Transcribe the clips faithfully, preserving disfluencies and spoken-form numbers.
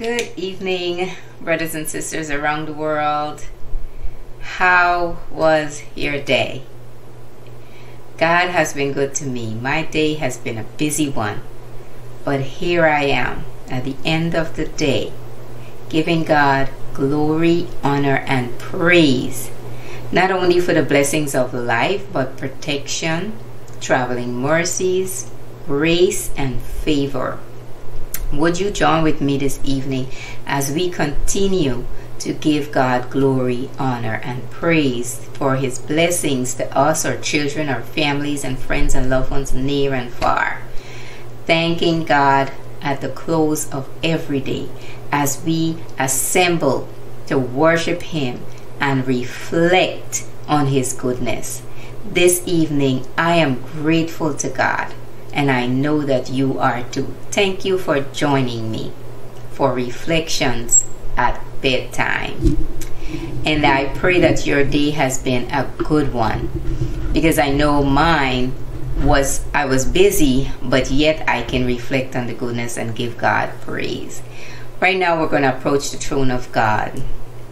Good evening, brothers and sisters around the world. How was your day? God has been good to me. My day has been a busy one, but here I am at the end of the day, giving God glory, honor, and praise, not only for the blessings of life, but protection, traveling mercies, grace, and favor. Would you join with me this evening as we continue to give God glory, honor, and praise for his blessings to us, our children, our families, and friends and loved ones near and far. Thanking God at the close of every day as we assemble to worship him and reflect on his goodness. This evening, I am grateful to God, and I know that you are too. Thank you for joining me for Reflections at Bedtime. And I pray that your day has been a good one, because I know mine was, I was busy, but yet I can reflect on the goodness and give God praise. Right now we're going to approach the throne of God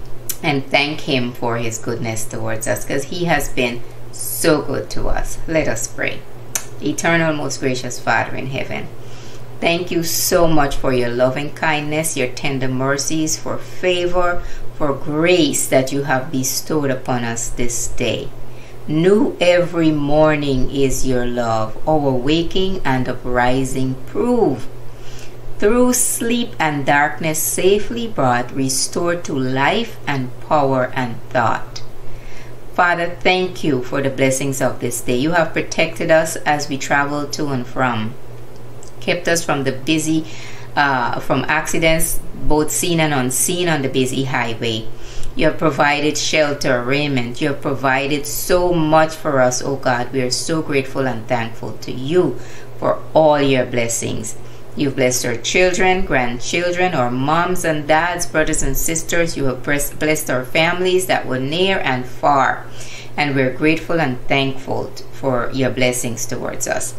and thank him for his goodness towards us, because he has been so good to us. Let us pray. Eternal, most gracious Father in heaven, thank you so much for your loving kindness, your tender mercies, for favor, for grace that you have bestowed upon us this day. New every morning is your love, our waking and uprising prove. Through sleep and darkness safely brought, restored to life and power and thought. Father, thank you for the blessings of this day. You have protected us as we travel to and from, kept us from the busy, uh, from accidents, both seen and unseen on the busy highway. You have provided shelter, raiment. You have provided so much for us, oh God. We are so grateful and thankful to you for all your blessings. You've blessed our children, grandchildren, our moms and dads, brothers and sisters. You have blessed our families that were near and far. And we're grateful and thankful for your blessings towards us.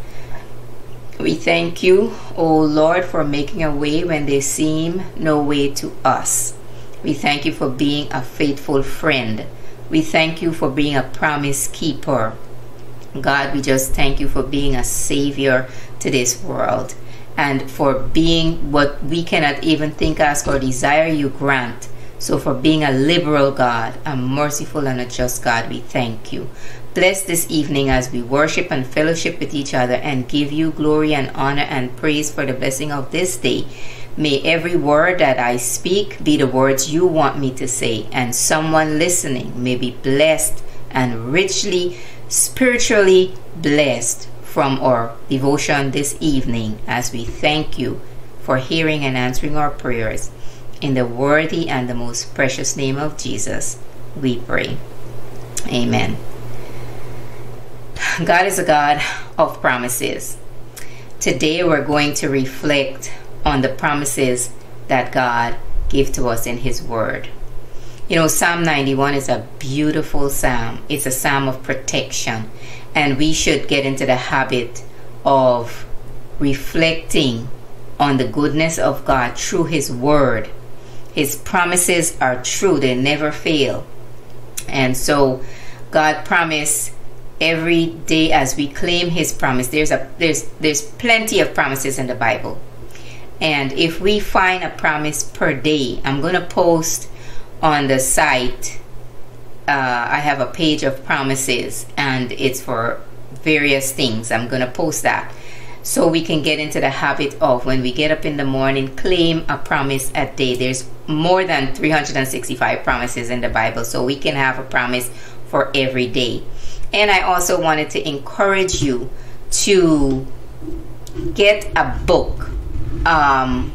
We thank you, O Lord, for making a way when there seem no way to us. We thank you for being a faithful friend. We thank you for being a promise keeper. God, we just thank you for being a savior to this world, and for being what we cannot even think, ask, or desire, you grant. So for being a liberal God, a merciful and a just God, we thank you. Bless this evening as we worship and fellowship with each other and give you glory and honor and praise for the blessing of this day. May every word that I speak be the words you want me to say, and someone listening may be blessed and richly, spiritually blessed from our devotion this evening, as we thank you for hearing and answering our prayers. In the worthy and the most precious name of Jesus, we pray. Amen. God is a God of promises. Today we're going to reflect on the promises that God gave to us in his word. You know, Psalm ninety-one is a beautiful psalm. It's a psalm of protection. And we should get into the habit of reflecting on the goodness of God through his word. His promises are true. They never fail. And so God promised every day as we claim his promise. There's a there's there's plenty of promises in the Bible. And if we find a promise per day, I'm going to post on the site. Uh, I have a page of promises, and it's for various things. I'm going to post that so we can get into the habit of, when we get up in the morning, claim a promise a day. There's more than three hundred sixty-five promises in the Bible, so we can have a promise for every day. And I also wanted to encourage you to get a book, um,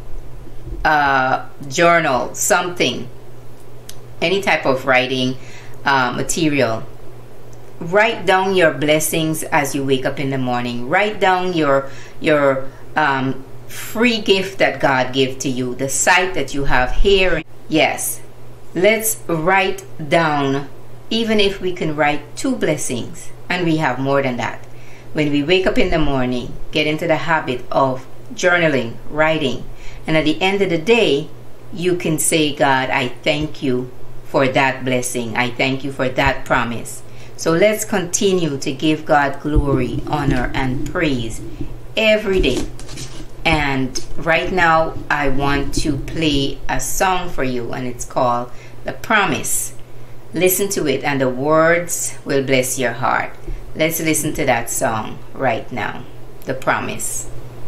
a journal, something, any type of writing uh, material. Write down your blessings as you wake up in the morning. Write down your your um, free gift that God gave to you, the sight that you have here. Yes, let's write down, even if we can write two blessings, and we have more than that. When we wake up in the morning, get into the habit of journaling, writing, And at the end of the day, you can say, God, I thank you for that blessing. I thank you for that promise. So let's continue to give God glory, honor, and praise every day. And right now, I want to play a song for you, and it's called The Promise. Listen to it, and the words will bless your heart. Let's listen to that song right now. The Promise.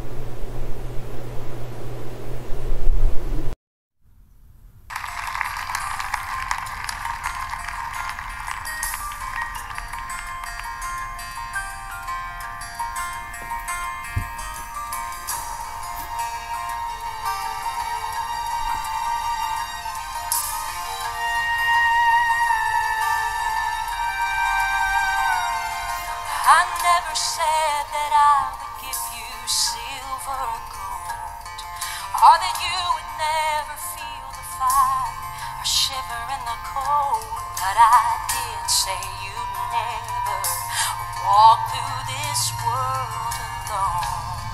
I never said that I would give you silver or gold, or that you would never feel the fire or shiver in the cold. But I did say you'd never walk through this world alone.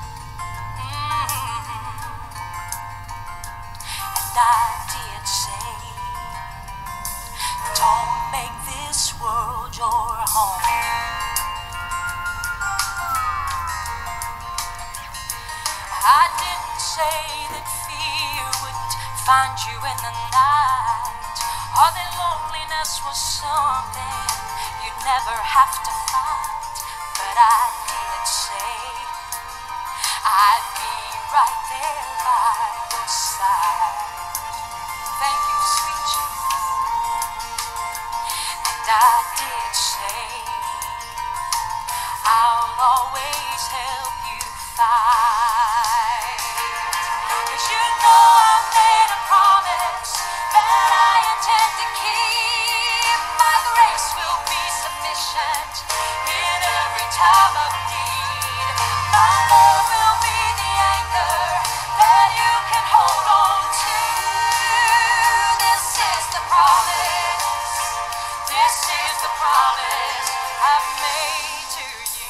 Mm-hmm. And I did say, don't make this world your home. I didn't say that fear wouldn't find you in the night, or that loneliness was something you'd never have to fight. But I did say I'd be right there by your side. Thank you, sweet Jesus. And I did say I'll always help you fight. You know I've made a promise that I intend to keep. My grace will be sufficient in every time of need. My love will be the anchor that you can hold on to. This is the promise. This is the promise I've made to you.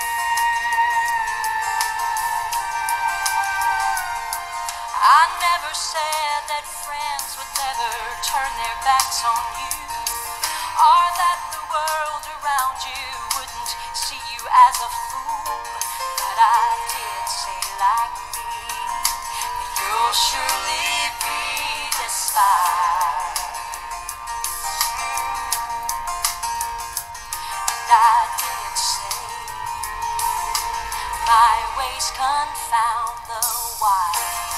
I never said that friends would never turn their backs on you, or that the world around you wouldn't see you as a fool. But I did say, like me, that you'll surely be despised. And I did say, my ways confound the wise.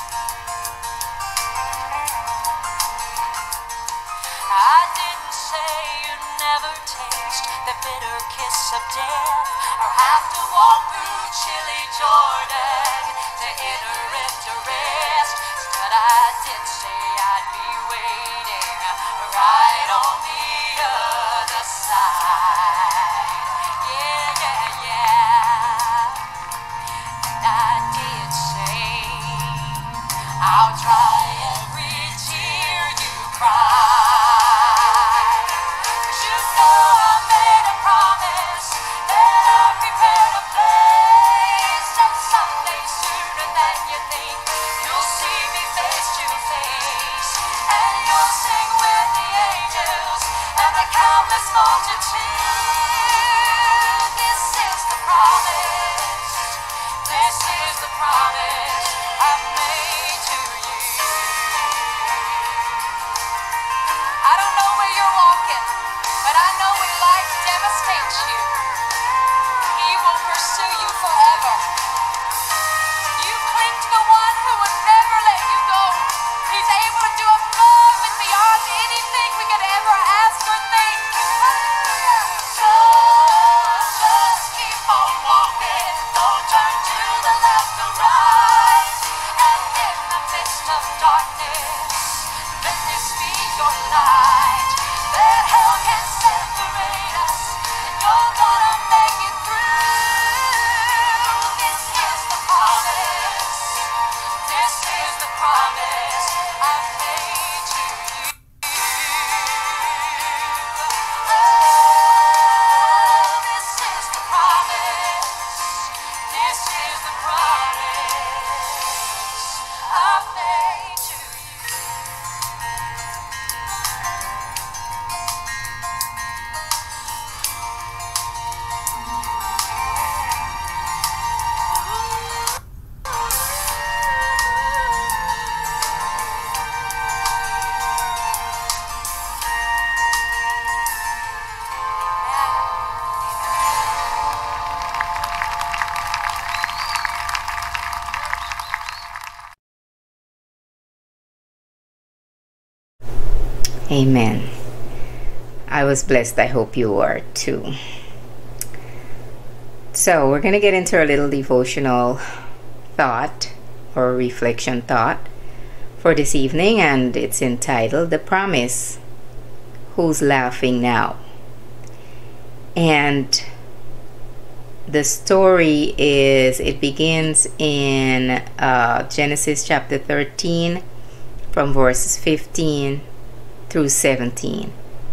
I didn't say you'd never taste the bitter kiss of death, or have to walk through chilly Jordan to enter into rest. But I did say I'd be waiting right on the other side. Yeah, yeah, yeah. And I did say I'll dry every tear you cry. Anything we could ever ask or think. I've made to you. Amen. I was blessed. I hope you are too. So we're going to get into a little devotional thought or reflection thought for this evening, and it's entitled The Promise. Who's Laughing Now? And the story is, it begins in uh, Genesis chapter thirteen from verses fifteen through seventeen.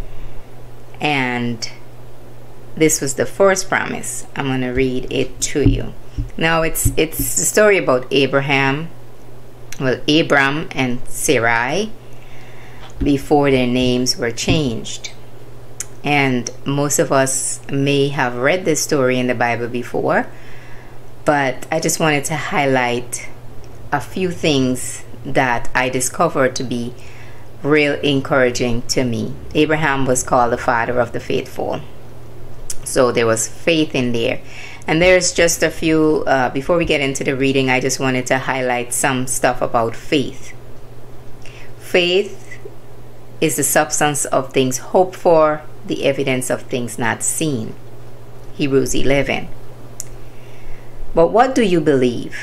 And this was the first promise. I'm going to read it to you. Now it's it's a story about Abraham, well, Abram and Sarai before their names were changed. And most of us may have read this story in the Bible before, but I just wanted to highlight a few things that I discovered to be real encouraging to me. Abraham was called the father of the faithful, so there was faith in there. And there's just a few uh, before we get into the reading, I just wanted to highlight some stuff about faith. Faith is the substance of things hoped for, the evidence of things not seen. Hebrews eleven. But what do you believe?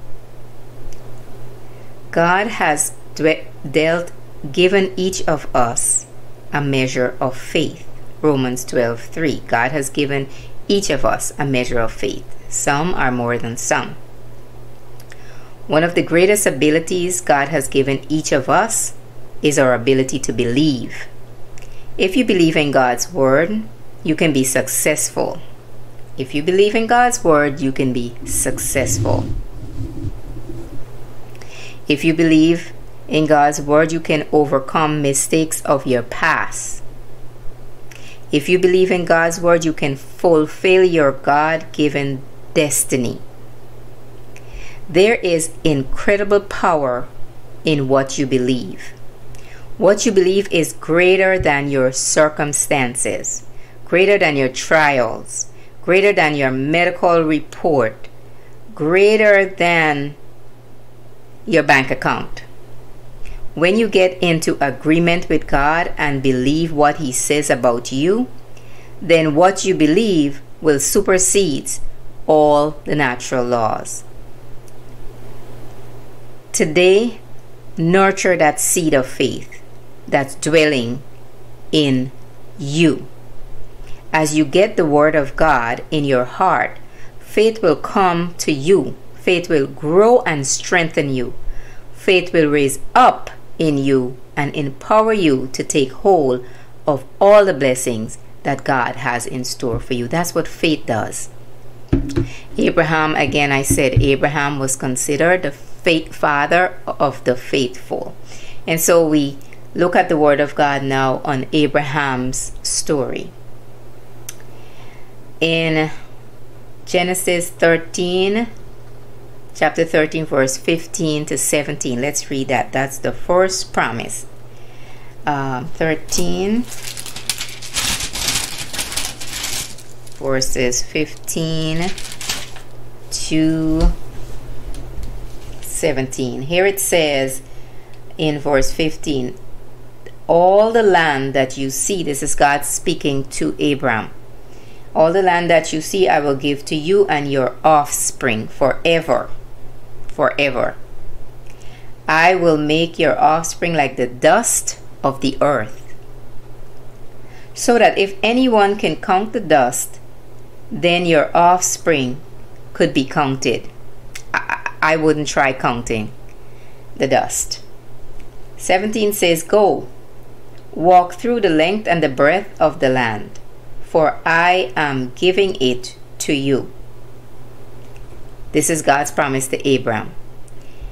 God has dealt given each of us a measure of faith. Romans twelve three. God has given each of us a measure of faith. Some are more than some. One of the greatest abilities God has given each of us is our ability to believe. If you believe in God's word, you can be successful. If you believe in God's word, you can be successful. If you believe in God's word, you can overcome mistakes of your past. If you believe in God's word, you can fulfill your God-given destiny. There is incredible power in what you believe. What you believe is greater than your circumstances, greater than your trials, greater than your medical report, greater than your bank account. When you get into agreement with God and believe what He says about you, then what you believe will supersede all the natural laws. Today, nurture that seed of faith that's dwelling in you. As you get the Word of God in your heart, faith will come to you. Faith will grow and strengthen you. Faith will raise up in you and empower you to take hold of all the blessings that God has in store for you. That's what faith does. Abraham, again I said, Abraham was considered the faith father of the faithful. And so we look at the Word of God now on Abraham's story. In Genesis thirteen, chapter thirteen, verse fifteen to seventeen. Let's read that. That's the first promise. Um, thirteen, verses fifteen to seventeen. Here it says in verse fifteen, all the land that you see, this is God speaking to Abram. All the land that you see I will give to you and your offspring forever. Forever. I will make your offspring like the dust of the earth, so that if anyone can count the dust, then your offspring could be counted. I, I wouldn't try counting the dust. seventeen says, go, walk through the length and the breadth of the land, for I am giving it to you. This is God's promise to Abram.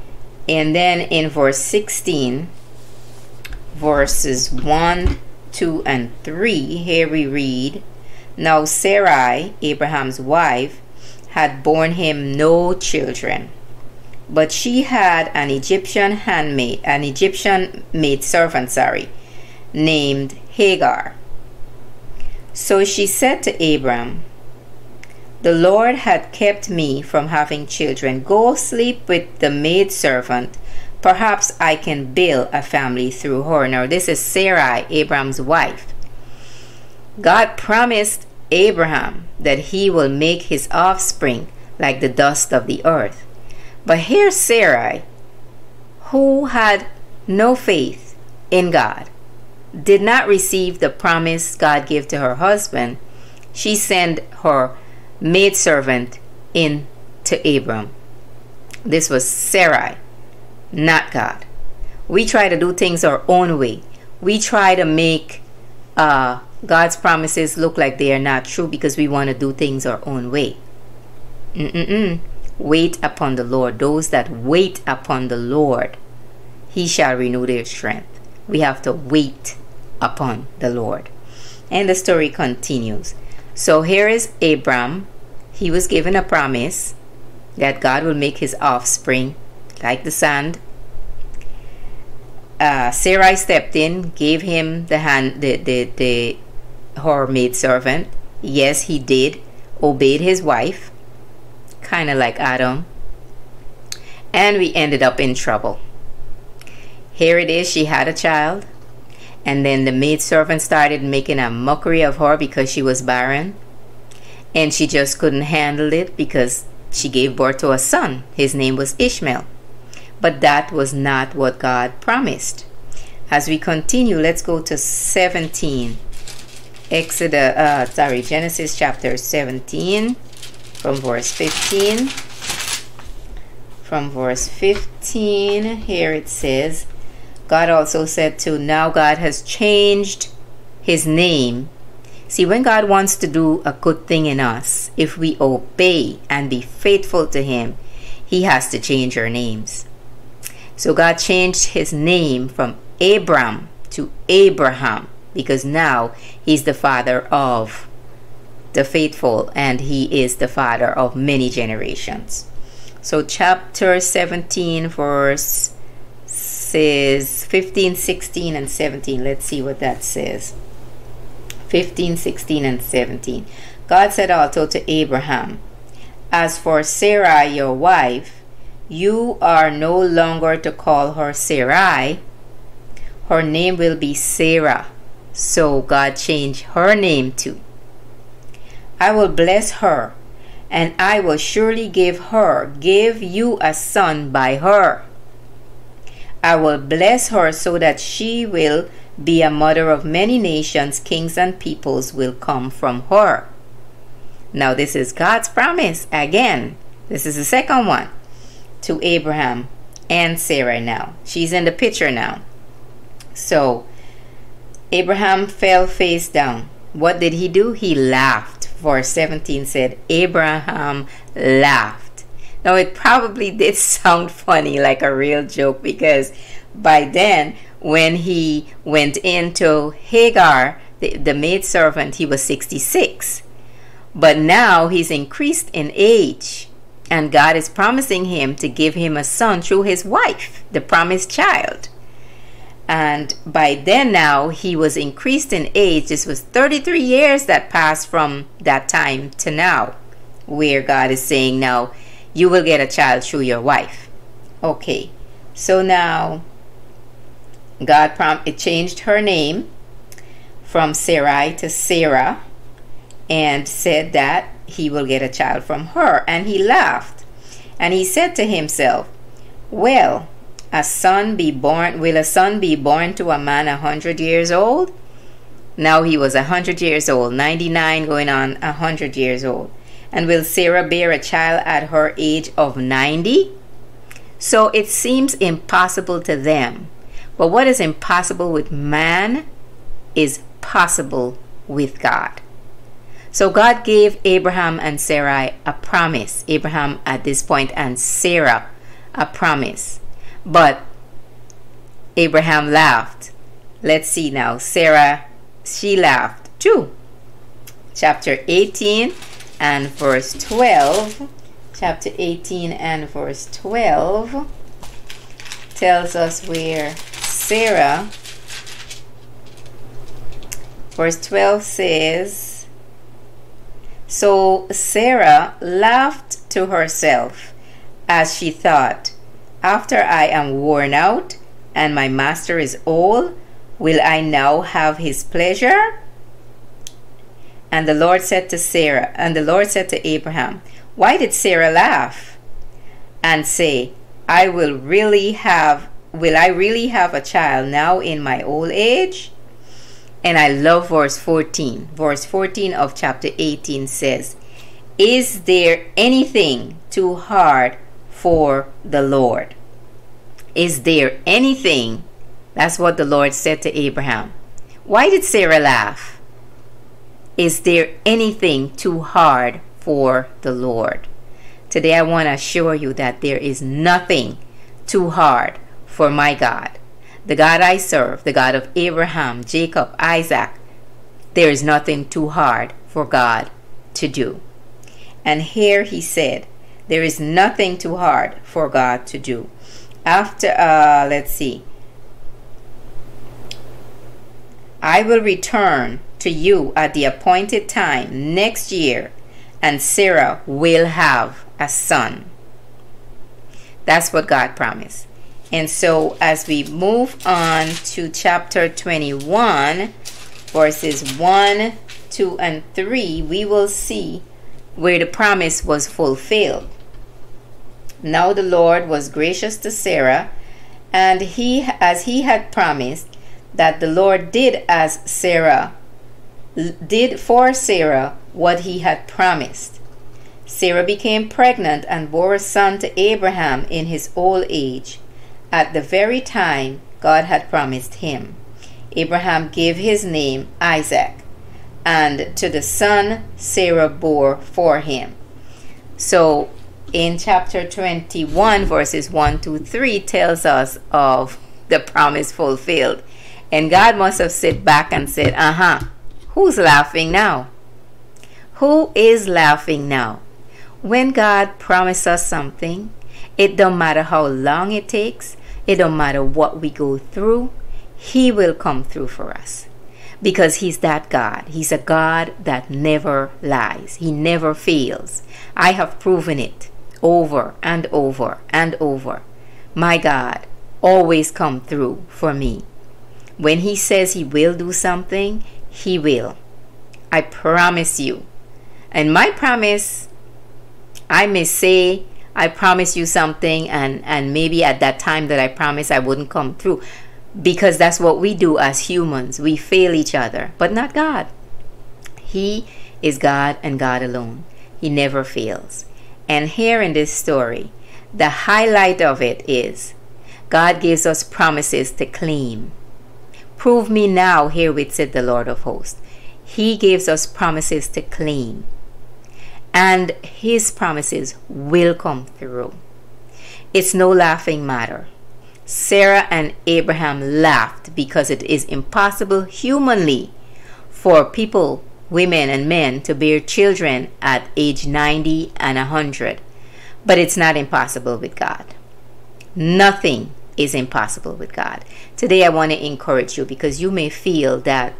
And then in verse sixteen, verses one, two, and three, here we read, Now Sarai, Abraham's wife, had borne him no children, but she had an Egyptian handmaid, an Egyptian maid servant, sorry, named Hagar. So she said to Abram, The Lord had kept me from having children. Go sleep with the maid servant. Perhaps I can build a family through her. Now this is Sarai, Abram's wife. God promised Abraham that he will make his offspring like the dust of the earth. But here's Sarai, who had no faith in God, did not receive the promise God gave to her husband. She sent her maidservant in to Abram. This was Sarai, not God. We try to do things our own way. We try to make uh, God's promises look like they are not true because we want to do things our own way. Mm-mm-mm. Wait upon the Lord. Those that wait upon the Lord, he shall renew their strength. We have to wait upon the Lord. And the story continues. So here is Abram. He was given a promise that God will make his offspring like the sand. Uh, Sarai stepped in, gave him the hand, the, the, the her maid servant. Yes, he did. Obeyed his wife. Kind of like Adam. And we ended up in trouble. Here it is. She had a child. And then the maidservant started making a mockery of her because she was barren. And she just couldn't handle it because she gave birth to a son. His name was Ishmael. But that was not what God promised. As we continue, let's go to seventeen. Exodus, uh, sorry, Genesis chapter seventeen, from verse fifteen. From verse fifteen, here it says, God also said to, now God has changed his name. See, when God wants to do a good thing in us, if we obey and be faithful to him, he has to change our names. So God changed his name from Abram to Abraham, because now he's the father of the faithful and he is the father of many generations. So chapter seventeen, verse says fifteen, sixteen, and seventeen. Let's see what that says. fifteen, sixteen, and seventeen. God said also to Abraham, as for Sarai your wife, you are no longer to call her Sarai. Her name will be Sarah. So God changed her name too. I will bless her, and I will surely give her, give you a son by her. I will bless her so that she will be a mother of many nations. Kings and peoples will come from her. Now this is God's promise again. This is the second one to Abraham and Sarah now. She's in the picture now. So Abraham fell face down. What did he do? He laughed. Verse seventeen said, Abraham laughed. Now it probably did sound funny, like a real joke, because by then when he went into Hagar, the, the maidservant, he was sixty-six. But now he's increased in age, and God is promising him to give him a son through his wife, the promised child. And by then now he was increased in age. This was thirty-three years that passed from that time to now, where God is saying, now you will get a child through your wife. Okay, so now God prom it changed her name from Sarai to Sarah, and said that he will get a child from her. And he laughed, and he said to himself, well, a son be born will a son be born to a man a hundred years old? Now he was a hundred years old, ninety-nine going on a hundred years old. And will Sarah bear a child at her age of ninety? So it seems impossible to them. But what is impossible with man is possible with God. So God gave Abraham and Sarai a promise. Abraham at this point and Sarah a promise. But Abraham laughed. Let's see now. Sarah, she laughed too. Chapter eighteen and verse twelve. Chapter eighteen and verse twelve tells us where Sarah, verse twelve says, so Sarah laughed to herself as she thought, after I am worn out and my master is old, will I now have his pleasure? And the Lord said to Sarah, and the Lord said to Abraham, why did Sarah laugh and say, I will really have, will I really have a child now in my old age? And I love verse fourteen. Verse fourteen of chapter eighteen says, is there anything too hard for the Lord? Is there anything? That's what the Lord said to Abraham. Why did Sarah laugh? Is there anything too hard for the Lord? Today I want to assure you that there is nothing too hard for my God. The God I serve, the God of Abraham, Jacob, Isaac, there is nothing too hard for God to do. And here he said, there is nothing too hard for God to do. After, uh, let's see. I will return to you at the appointed time next year, and Sarah will have a son. That's what God promised. And so as we move on to chapter twenty-one, verses one, two, and three, we will see where the promise was fulfilled. Now the Lord was gracious to Sarah, and he, as he had promised, that the Lord did as Sarah did for Sarah what he had promised. Sarah became pregnant and bore a son to Abraham in his old age, at the very time God had promised him. Abraham gave his name Isaac, and to the son Sarah bore for him. So in chapter twenty-one, verses one to three tells us of the promise fulfilled. And God must have sit back and said, uh-huh, who's laughing now? Who is laughing now? When God promised us something, it don't matter how long it takes, it don't matter what we go through, he will come through for us. Because he's that God. He's a God that never lies. He never fails. I have proven it over and over and over. My God always come through for me. When he says he will do something, he will. I promise you. And my promise, I may say, I promise you something, and, and maybe at that time that I promise I wouldn't come through. Because that's what we do as humans. We fail each other, but not God. He is God and God alone. He never fails. And here in this story, the highlight of it is God gives us promises to claim. Prove me now, herewith said the Lord of hosts. He gives us promises to claim. And his promises will come through. It's no laughing matter. Sarah and Abraham laughed because it is impossible humanly for people, women and men to bear children at age ninety and one hundred. But it's not impossible with God. Nothing is impossible with God. Today I want to encourage you, because you may feel that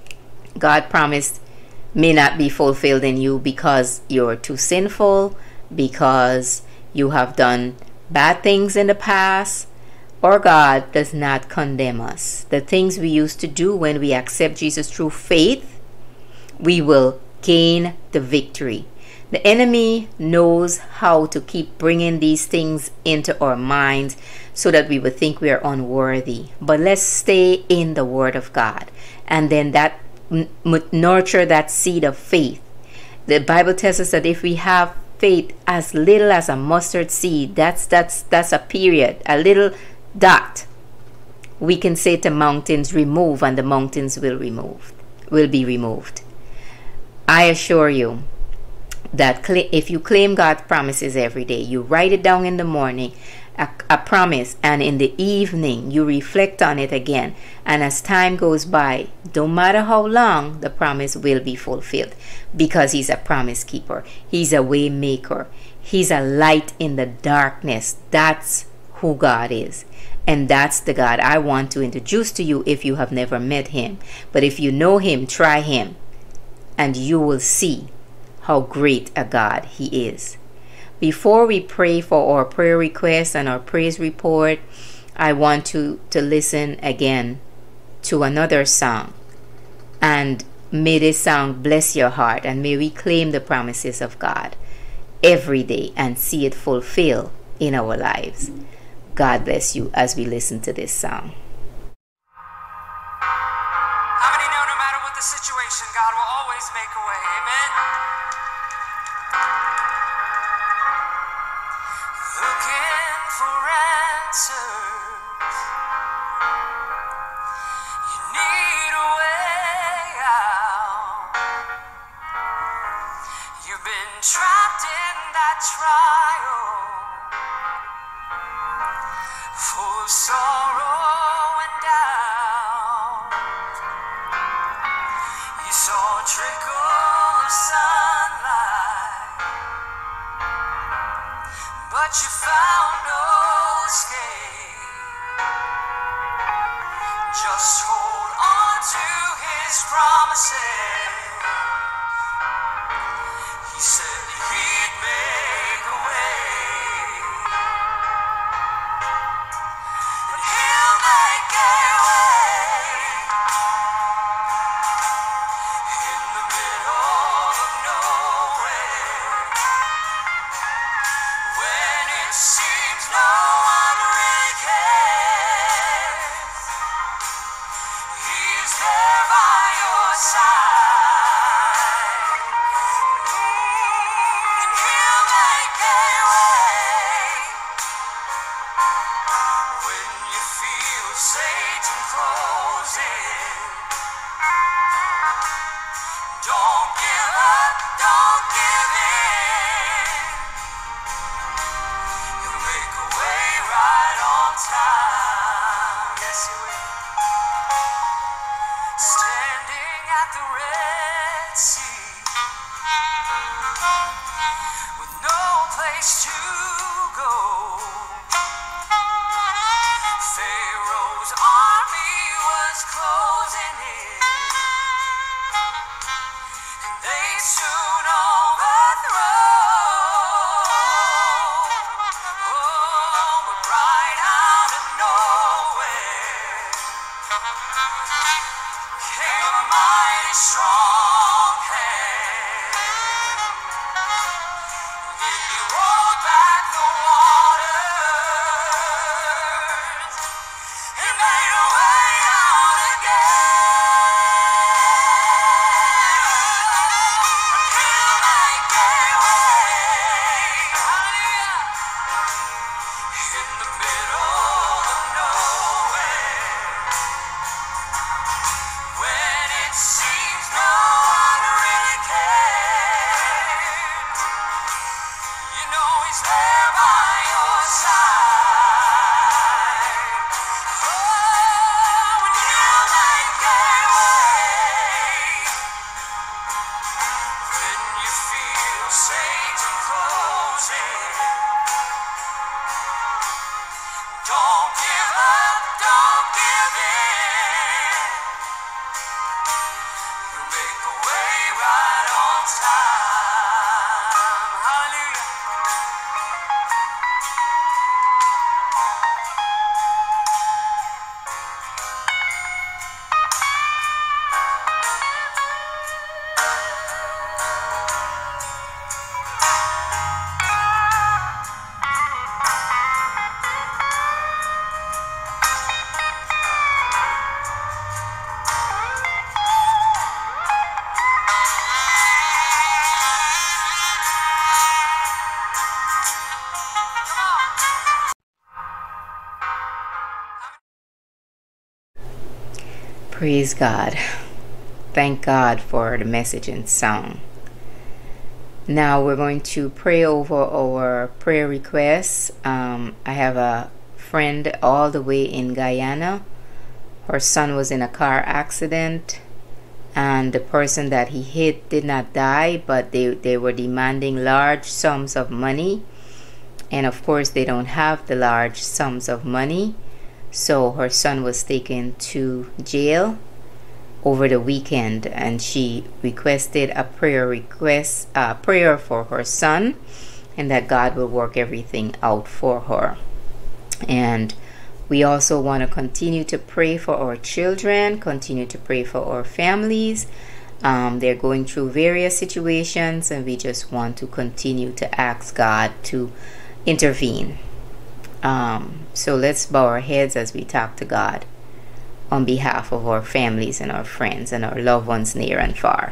God promised may not be fulfilled in you because you're too sinful, because you have done bad things in the past, or God does not condemn us. The things we used to do when we accept Jesus through faith, we will gain the victory. The enemy knows how to keep bringing these things into our minds so that we would think we are unworthy. But let's stay in the Word of God, and then that n- nurture that seed of faith. The Bible tells us that if we have faith as little as a mustard seed, that's that's that's a period, a little dot, we can say to mountains, remove, and the mountains will remove, will be removed. I assure you that if you claim God's promises every day, you write it down in the morning, a, a promise, and in the evening you reflect on it again, and as time goes by, no matter how long, the promise will be fulfilled, because he's a promise keeper. He's a way maker. He's a light in the darkness. That's who God is. And that's the God I want to introduce to you if you have never met him. But if you know him, try him, and you will see how great a God he is. Before we pray for our prayer requests and our praise report, I want to, to listen again to another song. And may this song bless your heart, and may we claim the promises of God every day and see it fulfilled in our lives. God bless you as we listen to this song. How many know no matter what the situation, God will always make a way? Amen? Looking for answers. You need a way out. You've been trapped in that trial, full of sorrow and doubt. You saw a trickle of sunlight, but you found no escape. Just hold on to his promises. He said he'd make a way. Satan closing. Don't give up, don't give in. He'll make a way right on time. Yes, he will. Standing at the Red Sea, with no place to go. Pharaoh's army was closing in, and they soon overthrow. Oh, but right out of nowhere came a mighty strong hand. Then he rolled back the water. Don't give up, don't give in. He'll make a way right on time. Hallelujah. Praise God. Thank God for the message and song. Now we're going to pray over our prayer requests. Um, I have a friend all the way in Guyana. Her son was in a car accident, and the person that he hit did not die, but they, they were demanding large sums of money. And of course, they don't have the large sums of money. So her son was taken to jail over the weekend, and she requested a prayer request, uh, prayer for her son, and that God will work everything out for her. And we also want to continue to pray for our children, continue to pray for our families. Um, they're going through various situations, and we just want to continue to ask God to intervene. Um, so let's bow our heads as we talk to God on behalf of our families and our friends and our loved ones near and far.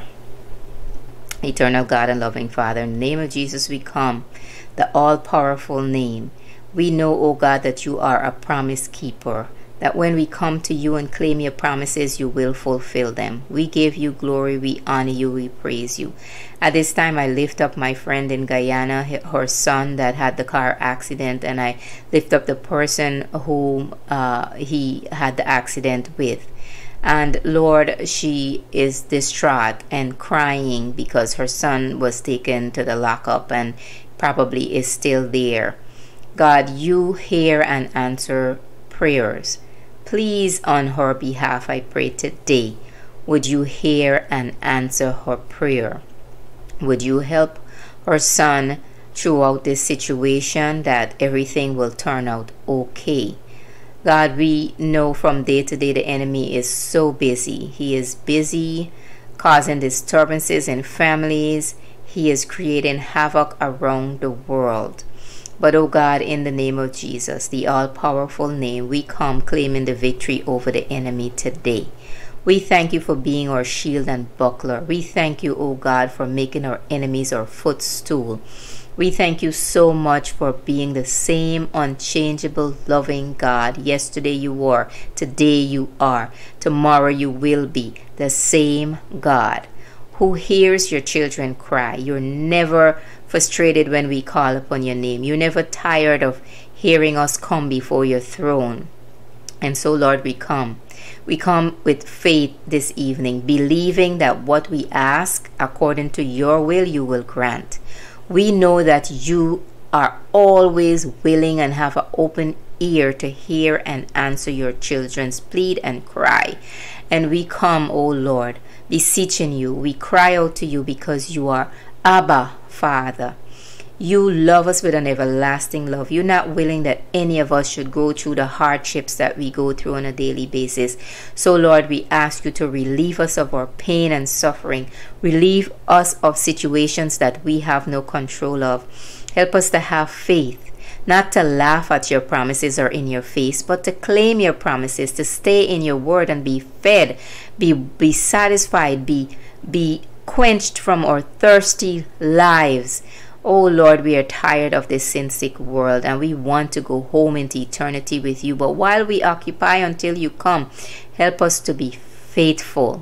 Eternal God and loving Father, in the name of Jesus we come, the all-powerful name. We know, O God, that you are a promise keeper, that when we come to you and claim your promises, you will fulfill them. We give you glory, we honor you, we praise you. At this time, I lift up my friend in Guyana, her son that had the car accident, and I lift up the person whom uh, he had the accident with. And Lord, she is distraught and crying because her son was taken to the lockup and probably is still there. God, you hear and answer prayers. Please, on her behalf, I pray today, would you hear and answer her prayer? Would you help her son throughout this situation, that everything will turn out okay? God, we know from day to day the enemy is so busy. He is busy causing disturbances in families. He is creating havoc around the world. But, oh God, in the name of Jesus, the all-powerful name, we come claiming the victory over the enemy today. We thank you for being our shield and buckler. We thank you, oh God, for making our enemies our footstool. We thank you so much for being the same unchangeable, loving God. Yesterday you were, today you are, tomorrow you will be the same God who hears your children cry. You're never frustrated when we call upon your name. You're never tired of hearing us come before your throne. And so, Lord, we come. We come with faith this evening, believing that what we ask according to your will, you will grant. We know that you are always willing and have an open ear to hear and answer your children's plead and cry. And we come, O Lord, beseeching you. We cry out to you because you are Abba, Father. You love us with an everlasting love. You're not willing that any of us should go through the hardships that we go through on a daily basis. So, Lord, we ask you to relieve us of our pain and suffering. Relieve us of situations that we have no control of. Help us to have faith, not to laugh at your promises or in your face, but to claim your promises, to stay in your word and be fed, be, be satisfied, be, be quenched from our thirsty lives. Oh Lord, we are tired of this sin-sick world and we want to go home into eternity with you. But while we occupy until you come, help us to be faithful.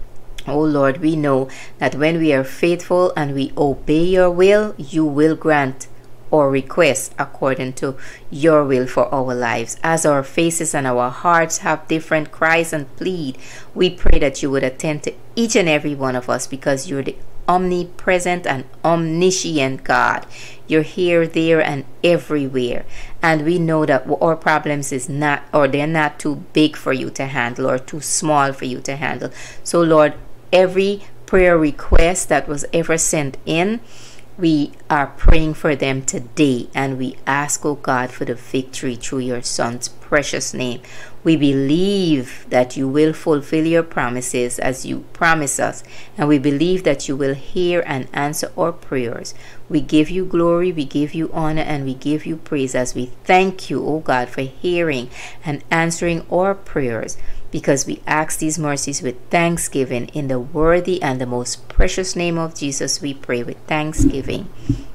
Oh Lord, we know that when we are faithful and we obey your will, you will grant our requests according to your will for our lives. As our faces and our hearts have different cries and plead, we pray that you would attend to each and every one of us, because you're the omnipresent and omniscient God. You're here, there, and everywhere. And we know that our problems is not, or they're not too big for you to handle or too small for you to handle. So Lord, every prayer request that was ever sent in, we are praying for them today, and we ask, oh God, for the victory through your Son's precious name. We believe that you will fulfill your promises as you promise us, and we believe that you will hear and answer our prayers. We give you glory, we give you honor, and we give you praise as we thank you, oh God, for hearing and answering our prayers, because we ask these mercies with thanksgiving. In the worthy and the most precious name of Jesus, we pray with thanksgiving.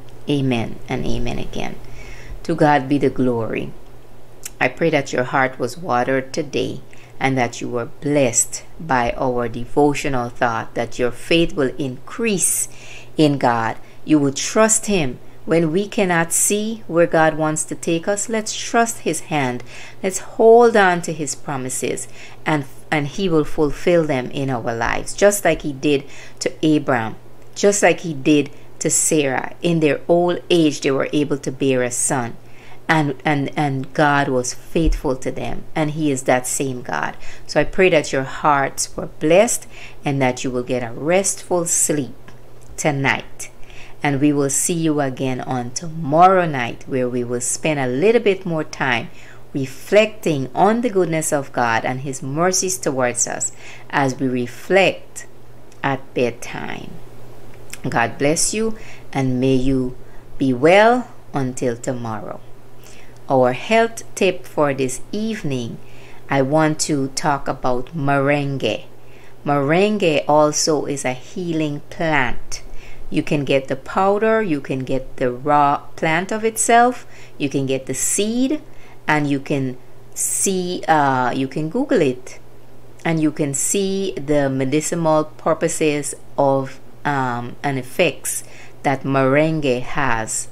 Amen and amen again. To God be the glory. I pray that your heart was watered today and that you were blessed by our devotional thought, that your faith will increase in God, you will trust him. When we cannot see where God wants to take us, let's trust his hand. Let's hold on to his promises, and and he will fulfill them in our lives, just like he did to Abraham, just like he did to Sarah. In their old age, they were able to bear a son, and and and God was faithful to them, and he is that same God. So I pray that your hearts were blessed and that you will get a restful sleep tonight. And we will see you again on tomorrow night, where we will spend a little bit more time reflecting on the goodness of God and his mercies towards us as we reflect at bedtime. God bless you, and may you be well until tomorrow. Our health tip for this evening, I want to talk about moringa. Moringa also is a healing plant. You can get the powder, you can get the raw plant of itself, you can get the seed, and you can see, uh, you can Google it, and you can see the medicinal purposes of um, and effects that moringa has,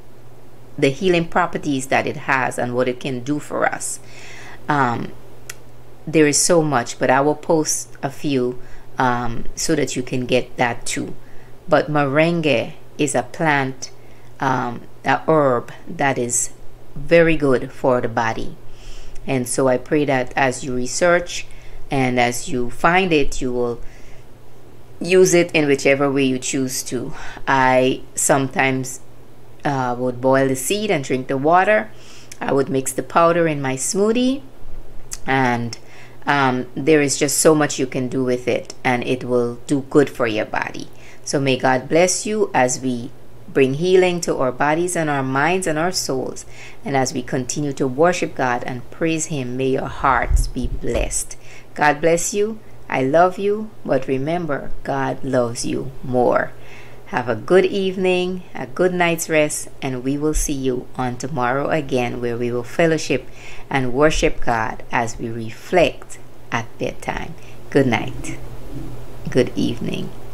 the healing properties that it has, and what it can do for us. Um, there is so much, but I will post a few um, so that you can get that too. But moringa is a plant, um, a herb that is very good for the body. And so I pray that as you research and as you find it, you will use it in whichever way you choose to. I sometimes uh, would boil the seed and drink the water. I would mix the powder in my smoothie, and um, there is just so much you can do with it, and it will do good for your body. So may God bless you as we bring healing to our bodies and our minds and our souls. And as we continue to worship God and praise him, may your hearts be blessed. God bless you. I love you. But remember, God loves you more. Have a good evening, a good night's rest, and we will see you on tomorrow again, where we will fellowship and worship God as we reflect at bedtime. Good night. Good evening.